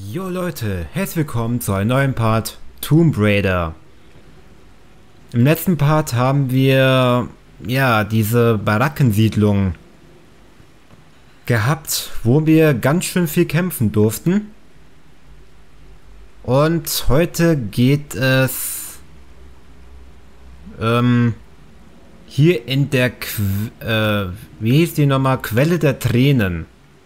Jo Leute, herzlich willkommen zu einem neuen Part Tomb Raider. Im letzten Part haben wir diese Barackensiedlung gehabt, wo wir ganz schön viel kämpfen durften. Und heute geht es hier in der wie hieß die nochmal? Quelle der Tränen.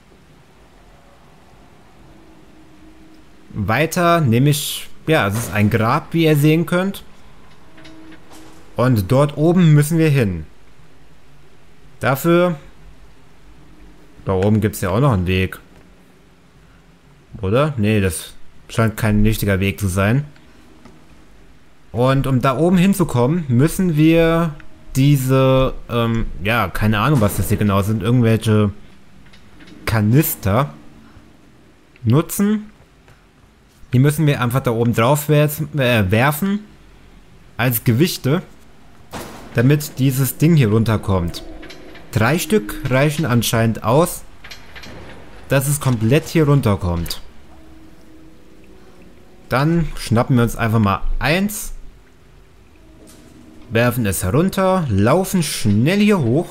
Weiter, nämlich, es ist ein Grab, wie ihr sehen könnt. Und dort oben müssen wir hin. Dafür, da oben gibt es ja auch noch einen Weg. Oder? Nee, das scheint kein richtiger Weg zu sein. Und um da oben hinzukommen, müssen wir diese, keine Ahnung, was das hier genau sind, irgendwelche Kanister nutzen. Die müssen wir einfach da oben drauf werfen als Gewichte, damit dieses Ding hier runterkommt. 3 Stück reichen anscheinend aus, dass es komplett hier runterkommt. Dann schnappen wir uns einfach mal eins, werfen es herunter, laufen schnell hier hoch,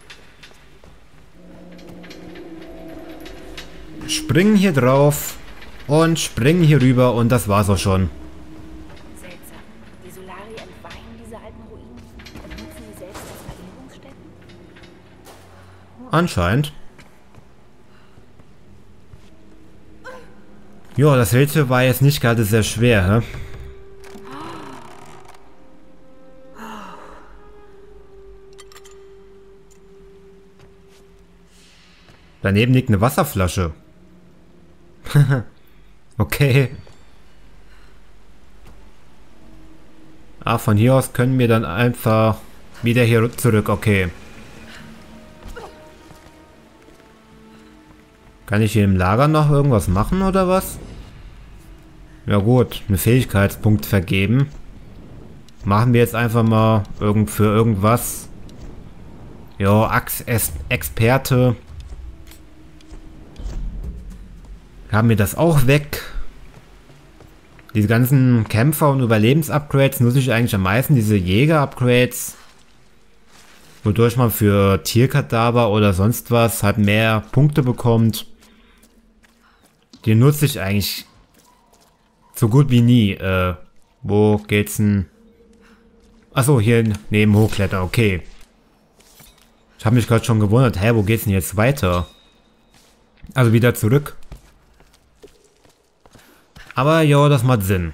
springen hier drauf und springen hier rüber und das war's auch schon. Seltsam. Die Solari entweihen diese alten Ruinen und nutzen sie selbst als Verjüngungsstätten? Anscheinend. Ja, das Rätsel war jetzt nicht gerade sehr schwer, hä? Daneben liegt eine Wasserflasche. Okay. Von hier aus können wir dann einfach wieder hier zurück. Okay. Kann ich hier im Lager noch irgendwas machen oder was? Ja gut, einen Fähigkeitspunkt vergeben. Machen wir jetzt einfach mal für irgendwas. Ja, Experte. Haben wir das auch weg. Diese ganzen Kämpfer- und Überlebens-Upgrades nutze ich eigentlich am meisten. Diese Jäger-Upgrades. Wodurch man für Tierkadaver oder sonst was halt mehr Punkte bekommt. Die nutze ich eigentlich so gut wie nie. Wo geht's denn? Achso, hier neben Hochklettern, okay. Ich habe mich gerade schon gewundert, wo geht's denn jetzt weiter? Also wieder zurück. Aber ja, das macht Sinn.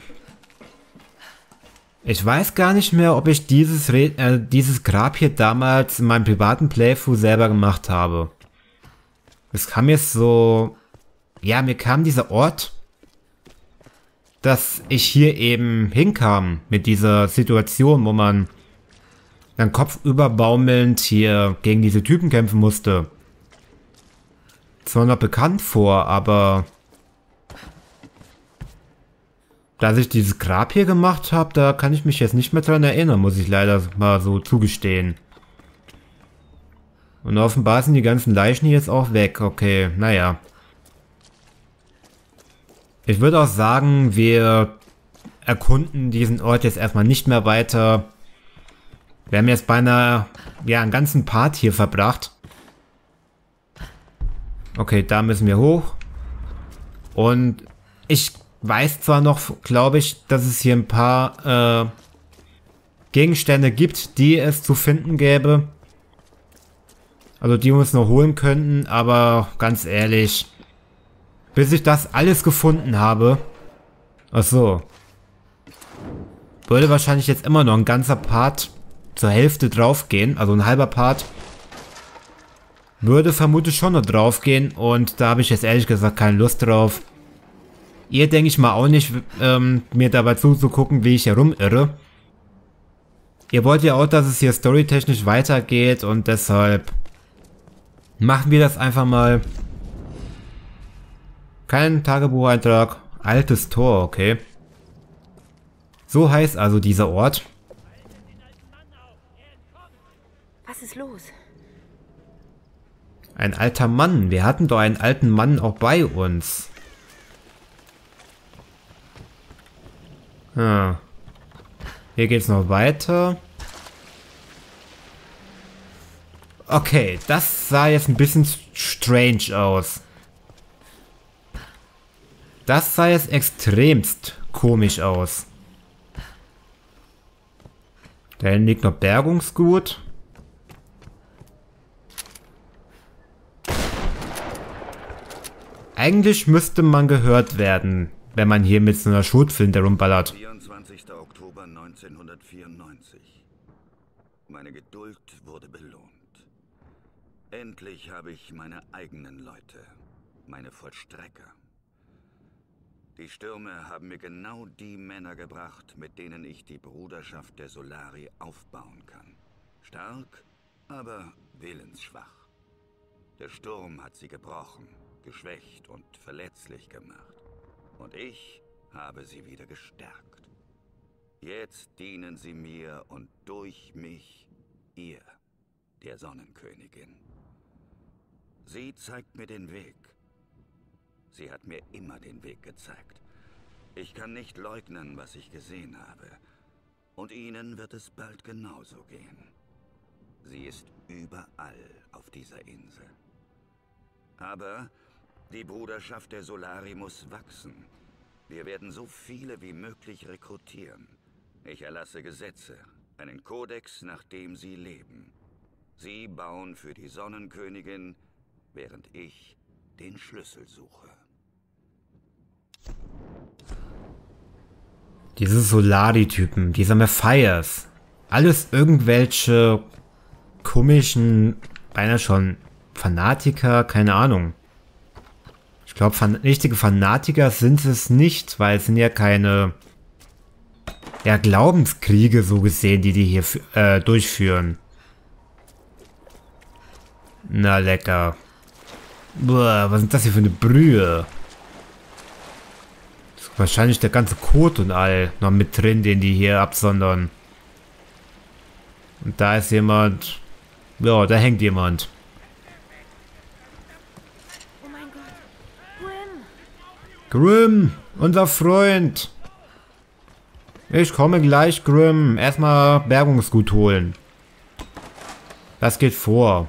Ich weiß gar nicht mehr, ob ich dieses Grab hier damals in meinem privaten Playthrough selber gemacht habe. Es kam jetzt so... Ja, mir kam dieser Ort, dass ich hier eben hinkam mit dieser Situation, wo man dann kopfüber baumelnd hier gegen diese Typen kämpfen musste. Zwar noch bekannt vor, aber... Dass ich dieses Grab hier gemacht habe, da kann ich mich jetzt nicht mehr dran erinnern, muss ich leider mal so zugestehen. Und offenbar sind die ganzen Leichen hier jetzt auch weg. Okay, naja. Ich würde auch sagen, wir erkunden diesen Ort jetzt erstmal nicht mehr weiter. Wir haben jetzt beinahe einen ganzen Part hier verbracht. Okay, da müssen wir hoch. Und ich weiß zwar noch, glaube ich, dass es hier ein paar Gegenstände gibt, die es zu finden gäbe. Also die wir uns noch holen könnten, aber ganz ehrlich, bis ich das alles gefunden habe, achso, würde wahrscheinlich jetzt immer noch ein ganzer Part zur Hälfte draufgehen, also ein halber Part würde vermutlich schon noch draufgehen und da habe ich jetzt ehrlich gesagt keine Lust drauf. Ihr denke ich mal auch nicht, mir dabei zuzugucken, wie ich herumirre. Ihr wollt ja auch, dass es hier storytechnisch weitergeht und deshalb machen wir das einfach mal. Kein Tagebucheintrag, altes Tor, okay. So heißt also dieser Ort. Was ist los? Ein alter Mann. Wir hatten doch einen alten Mann auch bei uns. Ah. Hier geht's noch weiter. Okay, das sah jetzt ein bisschen strange aus. Das sah jetzt extremst komisch aus. Da hinten liegt noch Bergungsgut. Eigentlich müsste man gehört werden, wenn man hier mit so einer Schrotflinte rumballert. 24. Oktober 1994. Meine Geduld wurde belohnt. Endlich habe ich meine eigenen Leute, meine Vollstrecker. Die Stürme haben mir genau die Männer gebracht, mit denen ich die Bruderschaft der Solari aufbauen kann. Stark, aber willensschwach. Der Sturm hat sie gebrochen, geschwächt und verletzlich gemacht. Und ich habe sie wieder gestärkt. Jetzt dienen sie mir und durch mich ihr, der Sonnenkönigin. Sie zeigt mir den Weg. Sie hat mir immer den Weg gezeigt. Ich kann nicht leugnen, was ich gesehen habe. Und Ihnen wird es bald genauso gehen. Sie ist überall auf dieser Insel. Aber die Bruderschaft der Solari muss wachsen. Wir werden so viele wie möglich rekrutieren. Ich erlasse Gesetze, einen Kodex, nach dem sie leben. Sie bauen für die Sonnenkönigin, während ich den Schlüssel suche. Diese Solari-Typen, diese Mephias. Alles irgendwelche komischen, beinahe schon Fanatiker, keine Ahnung. Ich glaube, richtige Fanatiker sind es nicht, weil es sind ja keine Glaubenskriege so gesehen, die hier durchführen. Na lecker. Boah, was ist das hier für eine Brühe? Ist wahrscheinlich der ganze Kot und all noch mit drin, den die hier absondern. Und da ist jemand. Ja, da hängt jemand. Oh mein Gott. Grim! Grim, unser Freund. Ich komme gleich, Grim. Erstmal Bergungsgut holen. Das geht vor.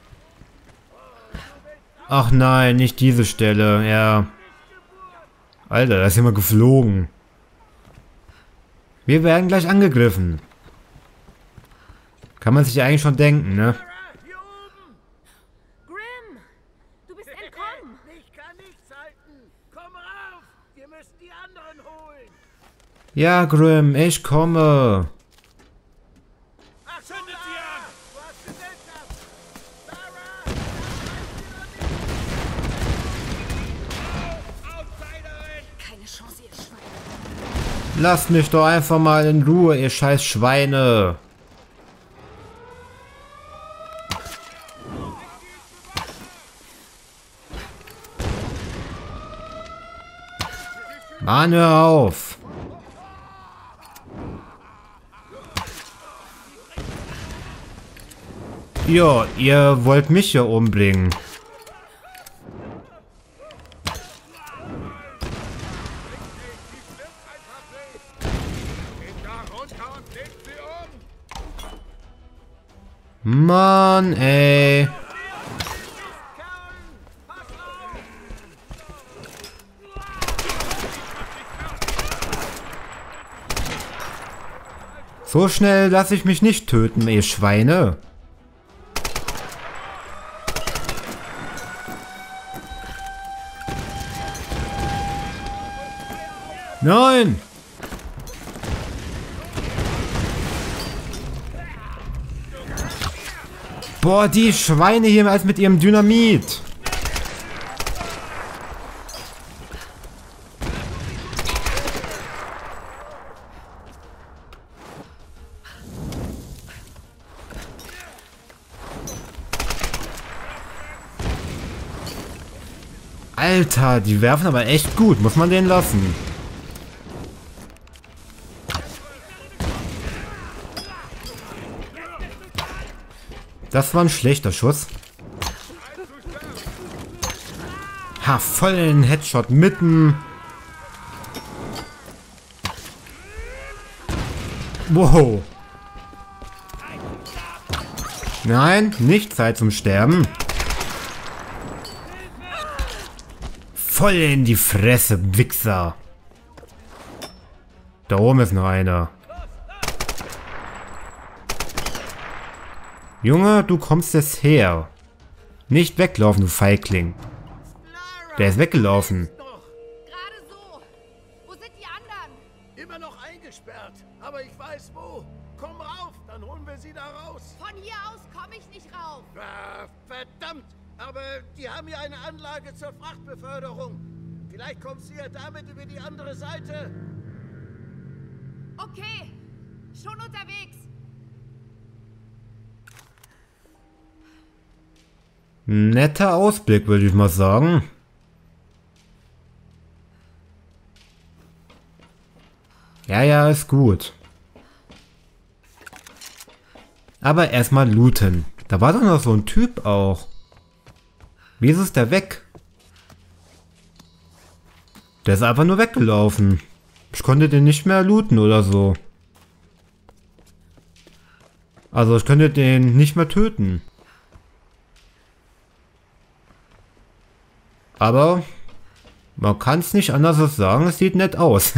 Ach nein, nicht diese Stelle. Ja. Alter, da ist jemand geflogen. Wir werden gleich angegriffen. Kann man sich ja eigentlich schon denken, ne? Grim! Du bist entkommen! Ich kann nichts halten. Komm rauf! Wir müssen die anderen holen. Ja, Grim, ich komme. Ach, zündet sie an! Du hast Gesellschaft! Sarah! Outsiderin! Keine Chance, ihr Schwein. Lasst mich doch einfach mal in Ruhe, ihr scheiß Schweine. Mann, hör auf. Ja, ihr wollt mich ja umbringen. Geht da runter und legt sie um! Mann, ey. So schnell lasse ich mich nicht töten, ihr Schweine. Nein! Boah, die Schweine hier als mit ihrem Dynamit. Alter, die werfen aber echt gut, muss man den lassen. Das war ein schlechter Schuss. Ha, voll in den Headshot mitten. Wow. Nein, nicht Zeit zum Sterben. Voll in die Fresse, Wichser. Da oben ist noch einer. Junge, du kommst jetzt her. Nicht weglaufen, du Feigling. Der ist weggelaufen. Gerade so. Wo sind die anderen? Immer noch eingesperrt, aber ich weiß wo. Komm rauf, dann holen wir sie da raus. Von hier aus komme ich nicht rauf. Ah, verdammt, aber die haben hier eine Anlage zur Frachtbeförderung. Vielleicht kommst du ja damit über die andere Seite. Okay, schon unterwegs. Netter Ausblick, würde ich mal sagen. Ja, ja, ist gut. Aber erstmal looten. Da war doch noch so ein Typ auch. Wieso ist der weg? Der ist einfach nur weggelaufen. Ich konnte den nicht mehr looten oder so. Also ich könnte den nicht mehr töten. Aber man kann es nicht anders als sagen, es sieht nett aus.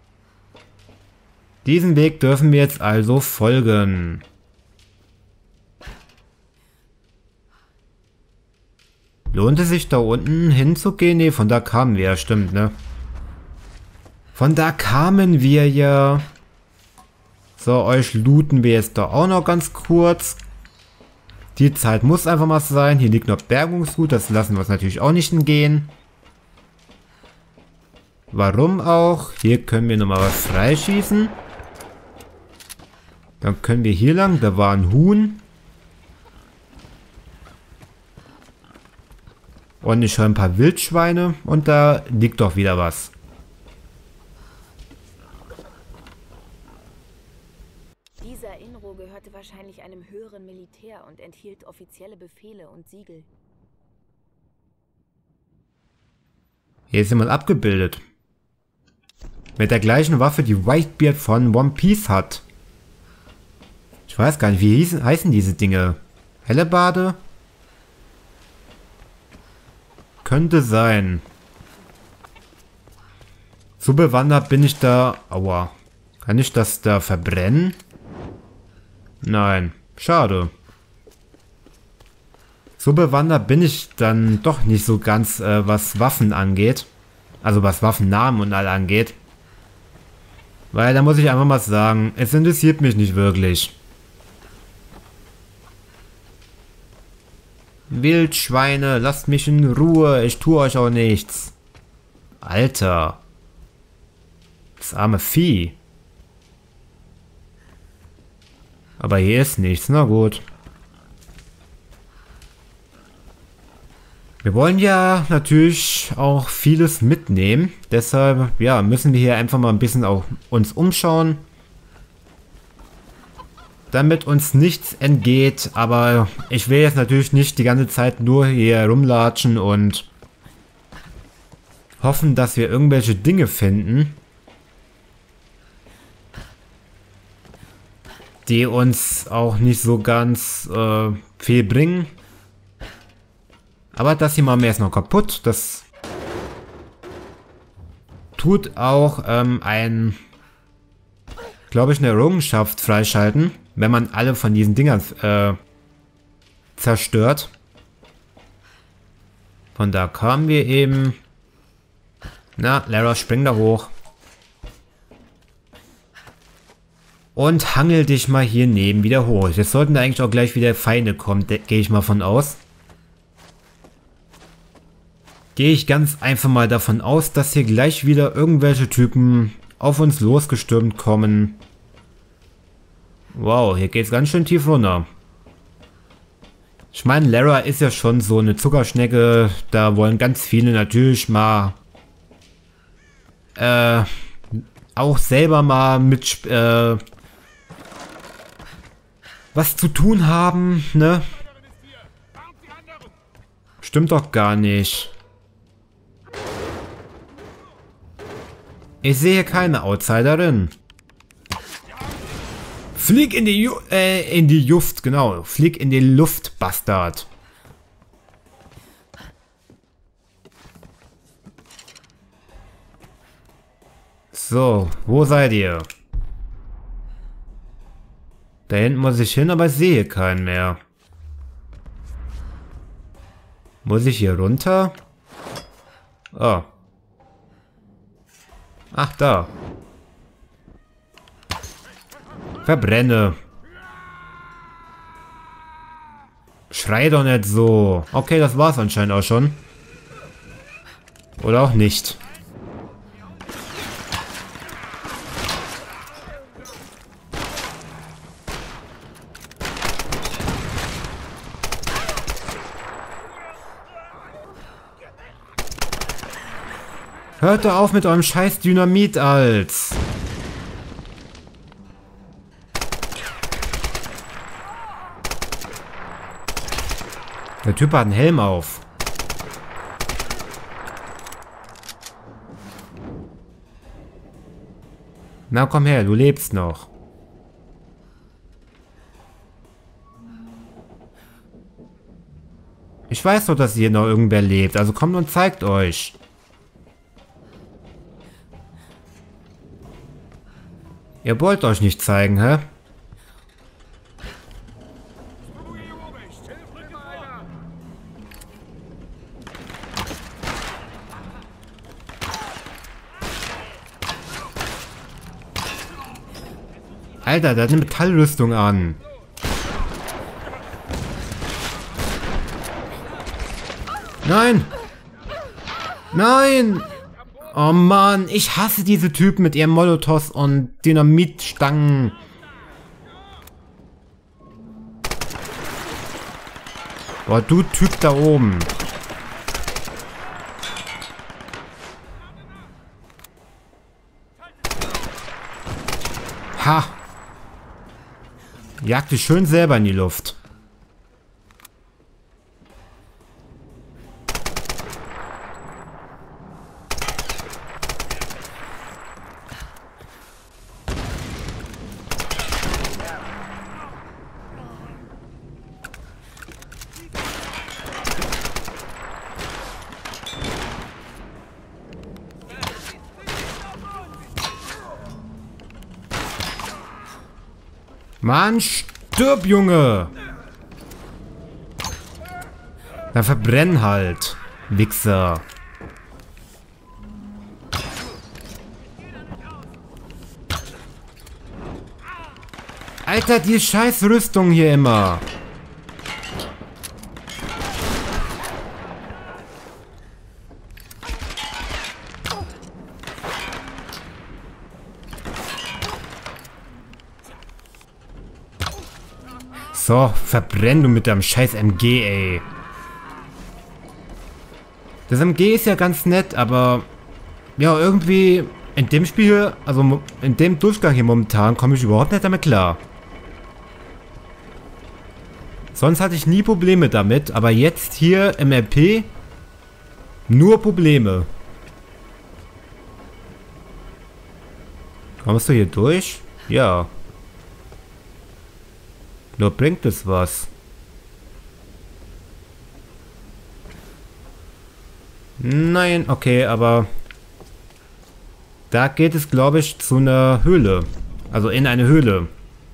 Diesen Weg dürfen wir jetzt also folgen. Lohnt es sich da unten hinzugehen? Ne, von da kamen wir ja, stimmt, ne? Von da kamen wir ja. So, euch looten wir jetzt da auch noch ganz kurz. Die Zeit muss einfach mal sein. Hier liegt noch Bergungsgut, das lassen wir uns natürlich auch nicht entgehen. Warum auch? Hier können wir nochmal was freischießen. Dann können wir hier lang, da war ein Huhn. Und ich höre ein paar Wildschweine und da liegt doch wieder was. Dieser Inro gehörte wahrscheinlich einem höheren Militär und enthielt offizielle Befehle und Siegel. Hier ist jemand abgebildet. Mit der gleichen Waffe, die Whitebeard von One Piece hat. Ich weiß gar nicht, wie heißen diese Dinge? Hellebarde? Könnte sein. So bewandert bin ich da... Aua. Kann ich das da verbrennen? Nein. Schade. So bewandert bin ich dann doch nicht so ganz, was Waffen angeht. Also was Waffennamen und all angeht. Weil da muss ich einfach mal sagen, es interessiert mich nicht wirklich. Wildschweine, lasst mich in Ruhe, ich tue euch auch nichts. Alter. Das arme Vieh. Aber hier ist nichts, na gut. Wir wollen ja natürlich auch vieles mitnehmen. Deshalb, ja, müssen wir hier einfach mal ein bisschen auch uns umschauen. Damit uns nichts entgeht. Aber ich will jetzt natürlich nicht die ganze Zeit nur hier rumlatschen und hoffen, dass wir irgendwelche Dinge finden, die uns auch nicht so ganz viel bringen. Aber das hier machen wir erst noch kaputt. Das tut auch glaube ich, eine Errungenschaft freischalten, wenn man alle von diesen Dingern zerstört. Von da kamen wir eben. Na, Lara, spring da hoch. Und hangel dich mal hier neben wieder hoch. Jetzt sollten da eigentlich auch gleich wieder Feinde kommen, gehe ich mal von aus. Gehe ich ganz einfach mal davon aus, dass hier gleich wieder irgendwelche Typen auf uns losgestürmt kommen. Wow, hier geht's ganz schön tief runter. Ich meine, Lara ist ja schon so eine Zuckerschnecke. Da wollen ganz viele natürlich mal auch selber mal mit was zu tun haben, ne? Stimmt doch gar nicht. Ich sehe keine Outsiderin. Flieg in die Luft, genau. Flieg in die Luft, Bastard. So, wo seid ihr? Da hinten muss ich hin, aber ich sehe keinen mehr. Muss ich hier runter? Oh. Ach, da. Verbrenne. Schrei doch nicht so. Okay, das war's anscheinend auch schon. Oder auch nicht. Hört doch auf mit eurem scheiß Dynamit, als. Der Typ hat einen Helm auf. Na komm her, du lebst noch. Ich weiß doch, dass hier noch irgendwer lebt, also kommt und zeigt euch. Ihr wollt euch nicht zeigen, hä? Alter, der hat eine Metallrüstung an. Nein! Nein! Oh Mann, ich hasse diese Typen mit ihren Molotovs und Dynamitstangen. Boah, du Typ da oben. Ha! Jag dich schön selber in die Luft. Mann, stirb, Junge! Dann verbrenn halt, Wichser. Alter, die scheiß Rüstung hier immer. So, verbrenn du mit deinem scheiß MG, ey. Das MG ist ja ganz nett, aber ja, irgendwie in dem Spiel, also in dem Durchgang hier momentan, komme ich überhaupt nicht damit klar. Sonst hatte ich nie Probleme damit, aber jetzt hier im RP nur Probleme. Kommst du hier durch? Ja. Nur bringt es was. Nein, okay, aber da geht es, glaube ich, zu einer Höhle. Also in eine Höhle.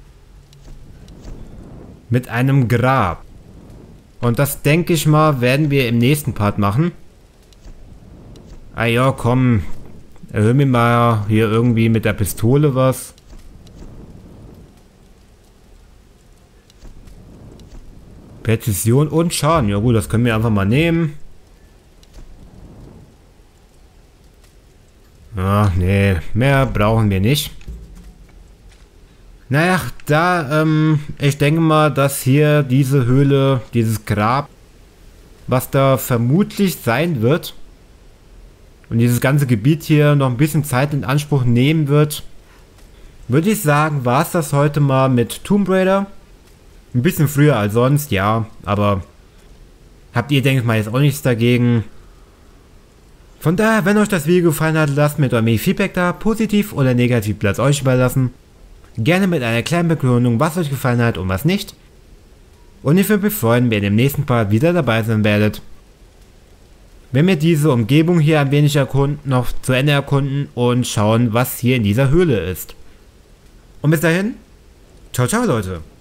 Mit einem Grab. Und das, denke ich mal, werden wir im nächsten Part machen. Ah ja, komm. Erhöhe mir mal hier irgendwie mit der Pistole was. Präzision und Schaden. Ja gut, das können wir einfach mal nehmen. Ach nee, mehr brauchen wir nicht. Naja, ich denke mal, dass hier diese Höhle, dieses Grab, was da vermutlich sein wird, und dieses ganze Gebiet hier noch ein bisschen Zeit in Anspruch nehmen wird, würde ich sagen, war es das heute mal mit Tomb Raider. Ein bisschen früher als sonst, ja, aber habt ihr, denke ich mal, jetzt auch nichts dagegen. Von daher, wenn euch das Video gefallen hat, lasst mir doch ein Feedback da, positiv oder negativ, bleibt euch überlassen. Gerne mit einer kleinen Begründung, was euch gefallen hat und was nicht. Und ich würde mich freuen, wenn ihr im nächsten Part wieder dabei sein werdet. Wenn wir diese Umgebung hier ein wenig noch zu Ende erkunden und schauen, was hier in dieser Höhle ist. Und bis dahin, ciao ciao Leute.